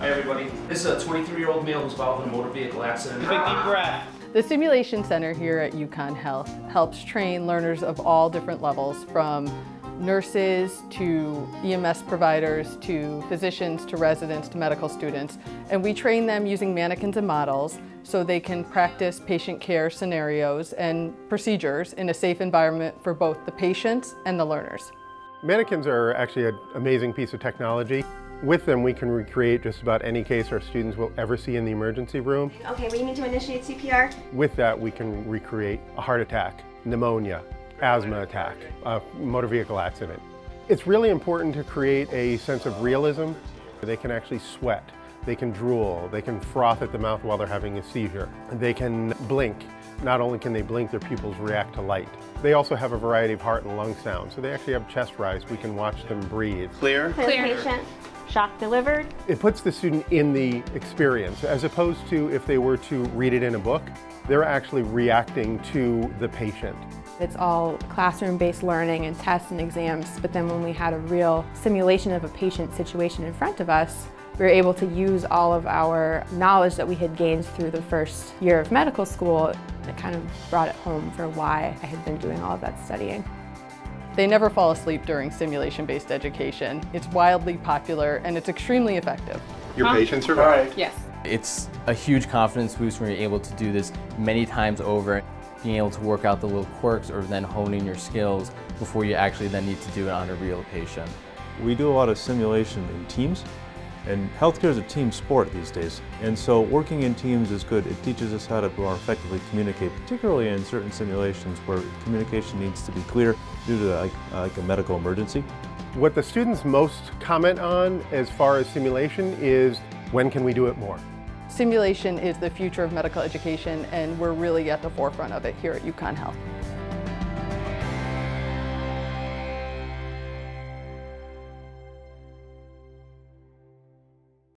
Hi everybody. This is a 23-year-old male who's involved in a motor vehicle accident. Big deep breath. The Simulation Center here at UConn Health helps train learners of all different levels, from nurses to EMS providers to physicians to residents to medical students. And we train them using mannequins and models so they can practice patient care scenarios and procedures in a safe environment for both the patients and the learners. Mannequins are actually an amazing piece of technology. With them, we can recreate just about any case our students will ever see in the emergency room. Okay, we need to initiate CPR. With that, we can recreate a heart attack, pneumonia, asthma attack, a motor vehicle accident. It's really important to create a sense of realism. They can actually sweat, they can drool, they can froth at the mouth while they're having a seizure. They can blink. Not only can they blink, their pupils react to light. They also have a variety of heart and lung sounds, so they actually have chest rise. We can watch them breathe. Clear. Clear patient. Shock delivered. It puts the student in the experience, as opposed to if they were to read it in a book. They're actually reacting to the patient. It's all classroom-based learning and tests and exams, but then when we had a real simulation of a patient situation in front of us, we were able to use all of our knowledge that we had gained through the first year of medical school. It kind of brought it home for why I had been doing all of that studying. They never fall asleep during simulation-based education. It's wildly popular and it's extremely effective. Your patients survive. Yes. It's a huge confidence boost when you're able to do this many times over, being able to work out the little quirks or then honing your skills before you actually then need to do it on a real patient. We do a lot of simulation in teams, and healthcare is a team sport these days. And so working in teams is good. It teaches us how to more effectively communicate, particularly in certain simulations where communication needs to be clear due to like a medical emergency. What the students most comment on as far as simulation is, when can we do it more? Simulation is the future of medical education, and we're really at the forefront of it here at UConn Health.